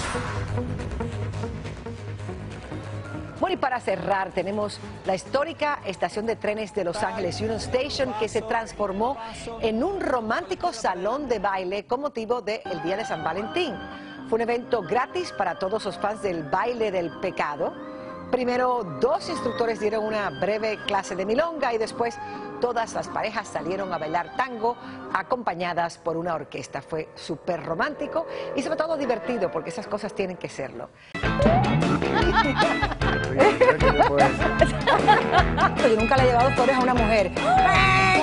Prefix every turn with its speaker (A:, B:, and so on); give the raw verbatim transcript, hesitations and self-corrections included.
A: Bueno, y para cerrar, tenemos la histórica estación de trenes de Los Ángeles, Union Station, que se transformó en un romántico salón de baile con motivo del Día de San Valentín. Fue un evento gratis para todos los fans del baile del pecado. Primero, dos instructores dieron una breve clase de milonga y después todas las parejas salieron a bailar tango acompañadas por una orquesta. Fue súper romántico y sobre todo divertido, porque esas cosas tienen que serlo.
B: Yo nunca le he llevado flores a una mujer.